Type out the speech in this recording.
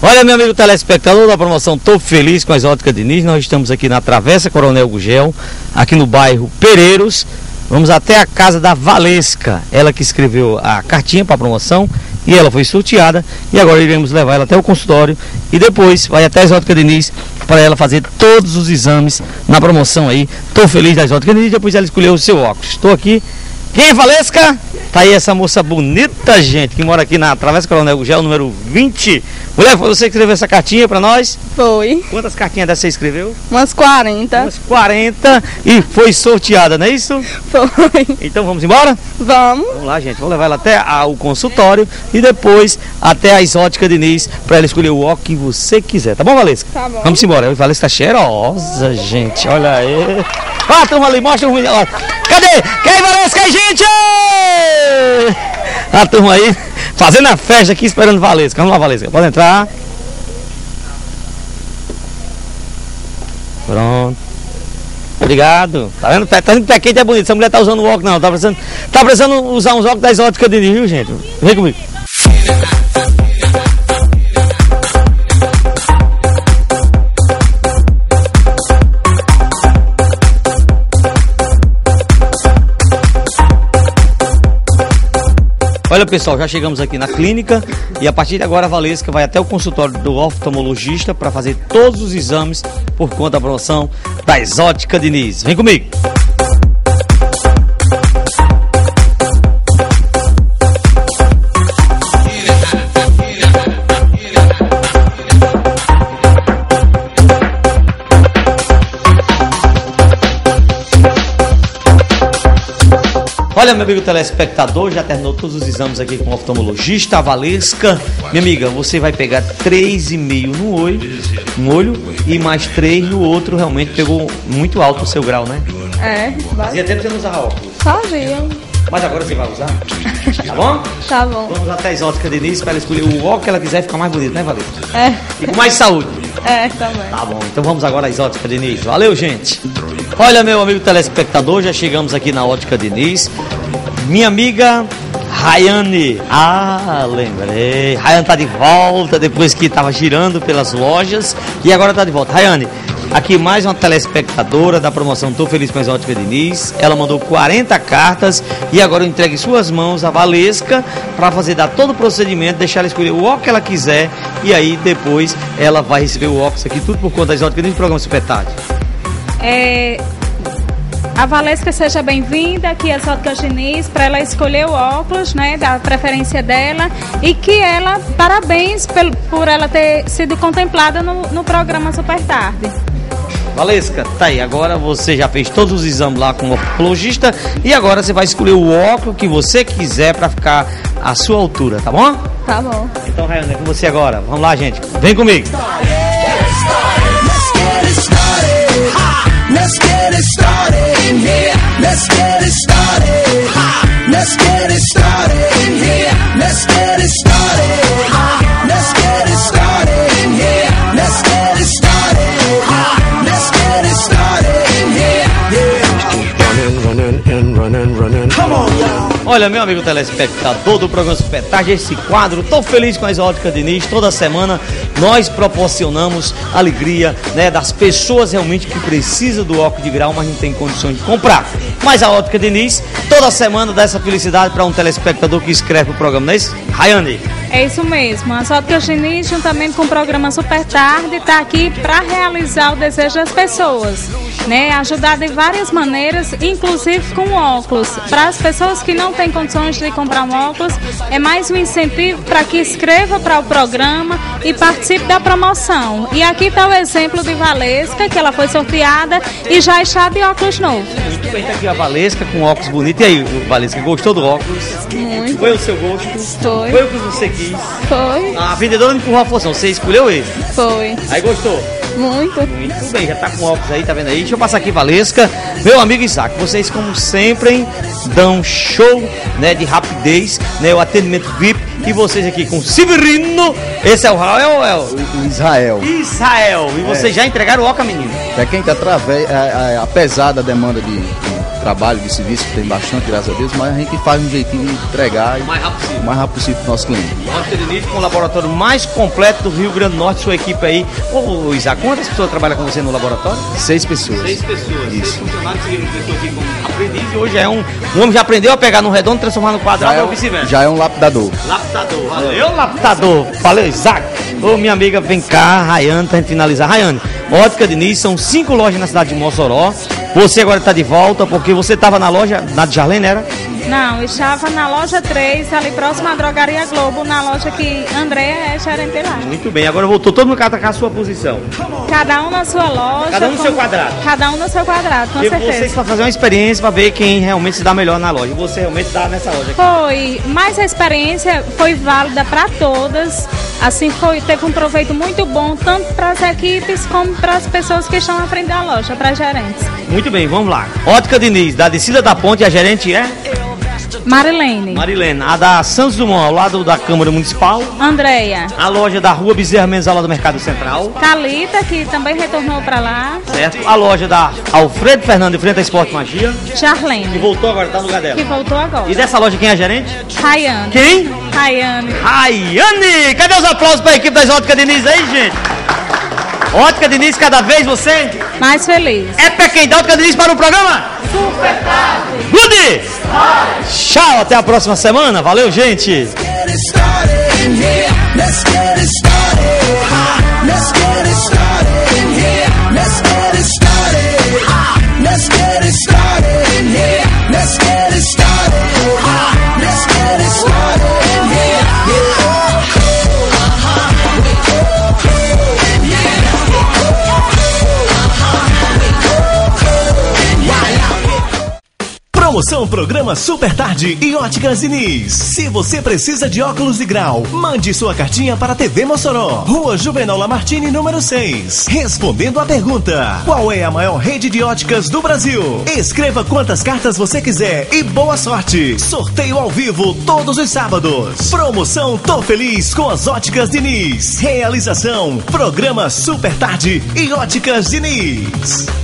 Olha, meu amigo telespectador da promoção Tô Feliz com as Óticas Diniz, nós estamos aqui na Travessa Coronel Gugel, aqui no bairro Pereiros. Vamos até a casa da Valesca, ela que escreveu a cartinha para a promoção e ela foi sorteada. E agora iremos levar ela até o consultório e depois vai até as Óticas Diniz para ela fazer todos os exames na promoção aí. Tô Feliz das Óticas Diniz, depois ela escolheu o seu óculos. Estou aqui. Quem é Valesca? Tá aí essa moça bonita, gente, que mora aqui na Travessa Coronel Gugel, número 20. Mulher, foi você que escreveu essa cartinha pra nós? Foi. Quantas cartinhas dessa você escreveu? Umas 40. Umas 40 e foi sorteada, não é isso? Foi. Então vamos embora? Vamos. Vamos lá, gente. Vamos levar ela até o consultório e depois até as Óticas Diniz pra ela escolher o óculos que você quiser. Tá bom, Valesca? Tá bom. Vamos embora. A Valesca tá cheirosa, gente. Olha aí. Ah, turma ali, mostra o ruim. Cadê? Quem, Valesca? Aí, gente! A turma aí fazendo a festa aqui esperando Valesca. Vamos lá, Valesca. Pode entrar. Pronto. Obrigado. Tá vendo? Tá vendo que pé quente é bonito. Essa mulher tá usando o óculos, não. Tá precisando usar uns óculos das Óticas Diniz, viu, gente? Vem comigo. Olha, pessoal, já chegamos aqui na clínica e a partir de agora a Valesca vai até o consultório do oftalmologista para fazer todos os exames por conta da promoção das Óticas Diniz. Vem comigo! Olha, meu amigo telespectador, já terminou todos os exames aqui com o oftalmologista, a Valesca. Minha amiga, você vai pegar 3,5 no olho e mais 3 no outro. Realmente pegou muito alto o seu grau, né? É, vai. Fazia tempo que você não usava óculos. Fazia. Mas agora você vai usar? Tá bom? Tá bom. Vamos até as Óticas Diniz para ela escolher o óculos que ela quiser ficar mais bonito, né, Valesca? É. E com mais saúde. É, também. Tá bom, então vamos agora às Óticas Diniz. Valeu, gente. Olha, meu amigo telespectador, já chegamos aqui na Ótica Diniz. Minha amiga Rayane. Ah, lembrei. Rayane tá de volta depois que estava girando pelas lojas e agora tá de volta. Rayane, aqui mais uma telespectadora da promoção Tô Feliz com as Óticas Diniz. Ela mandou 40 cartas e agora eu entrego em suas mãos a Valesca para dar todo o procedimento, deixar ela escolher o óculos que ela quiser e aí depois ela vai receber o óculos aqui, tudo por conta das Óticas Diniz, programa Super Tarde. A Valesca seja bem-vinda aqui às Óticas Diniz para ela escolher o óculos, né, da preferência dela e que ela, parabéns por ela ter sido contemplada no programa Super Tarde. Valesca, tá aí, agora você já fez todos os exames lá com o oftalmologista e agora você vai escolher o óculos que você quiser para ficar à sua altura, tá bom? Tá bom. Então, Rayane, é com você agora. Vamos lá, gente. Vem comigo. Let's get it started in here. Let's get it started. Let's get it started in here. Let's get it started. Let's get it started in here. Let's get it started. Let's get it started in here. Yeah. Running. Come on, y'all. Olha, meu amigo telespectador do programa Super Tarde, esse quadro, tô feliz com as Óticas Diniz. Toda semana nós proporcionamos alegria, né, das pessoas realmente que precisam do óculos de grau, mas não tem condições de comprar. Mas a Ótica Diniz, toda semana dá essa felicidade para um telespectador que escreve o programa, não é isso? Rayane. É isso mesmo. As Óticas Diniz, juntamente com o programa Super Tarde, está aqui para realizar o desejo das pessoas, né? Ajudar de várias maneiras, inclusive com óculos. Para as pessoas que não têm condições de comprar um óculos, é mais um incentivo para que escreva para o programa e participe da promoção. E aqui está o exemplo de Valesca, que ela foi sorteada e já está de óculos novo. Muito bem, tá aqui a Valesca com óculos bonitos. E aí, Valesca, gostou do óculos? Muito. Foi o seu gosto? Foi. Foi o que você quis? Foi. A vendedora não empurrou a função, você escolheu ele? Foi. Aí gostou? Muito. Muito bem, já tá com óculos aí, tá vendo aí? Deixa eu passar aqui, Valesca. Meu amigo Isaac, vocês como sempre, hein, dão show, né, de rapidez, né, o atendimento VIP. E vocês aqui com Severino, esse é o Raul ou é o Israel. Israel, e vocês já entregaram o óculos, menino? É quem tá apesar da demanda de trabalho, de serviço, que tem bastante, graças a Deus, mas a gente faz um jeitinho de entregar o mais rápido possível para o nosso cliente. Ótica Diniz, com o laboratório mais completo do Rio Grande do Norte, sua equipe aí. Ô Isaac, quantas pessoas trabalham com você no laboratório? 6 pessoas. 6 pessoas. Isso. 6 funcionários seguindo pessoa aqui como aprendiz e hoje é o homem já aprendeu a pegar no redondo, transformar no quadrado ou vice-versa. Já é um lapidador. Lapidador, valeu lapidador. Valeu, Isaac. Ô minha amiga, vem cá, Rayane, pra gente finalizar. Rayane, Ótica Diniz, são 5 lojas na cidade de Mossoró. Você agora está de volta porque você estava na loja, na de Jarlene, era? Não, estava na loja 3, ali próximo à Drogaria Globo, na loja que Andréa é gerente lá. Muito bem, agora voltou todo mundo a sua posição. Cada um na sua loja. Cada um no seu quadrado. Cada um no seu quadrado, com certeza. Vocês para fazer uma experiência para ver quem realmente se dá melhor na loja. Você realmente está nessa loja aqui. Foi, mas a experiência foi válida para todas. Assim, teve um proveito muito bom, tanto para as equipes como para as pessoas que estão à frente da loja, para as gerentes. Muito bem, vamos lá. Ótica Diniz, da Descida da Ponte, a gerente é? Marilene. A da Santos Dumont, ao lado da Câmara Municipal. Andréia. A loja da Rua Bezerra Mendes, ao lado do Mercado Central. Thalita, que também retornou para lá. Certo. A loja da Alfredo Fernando, em frente à Esporte Magia. Jarlene. Que voltou agora, tá no lugar dela. Que voltou agora. E dessa loja quem é a gerente? Rayane. Quem? Rayane. Rayane! Cadê os aplausos para a equipe das Ótica Diniz aí, gente? Ótica Diniz, cada vez você mais feliz. É pra quem dá Ótica Diniz para o programa? Super tarde. Good! Tchau, até a próxima semana. Valeu, gente! Promoção Programa Super Tarde e Óticas Diniz. Se você precisa de óculos de grau, mande sua cartinha para a TV Mossoró, Rua Juvenal Lamartine, número 6. Respondendo à pergunta: qual é a maior rede de óticas do Brasil? Escreva quantas cartas você quiser e boa sorte. Sorteio ao vivo todos os sábados. Promoção Tô Feliz com as Óticas Diniz. Realização Programa Super Tarde e Óticas Diniz.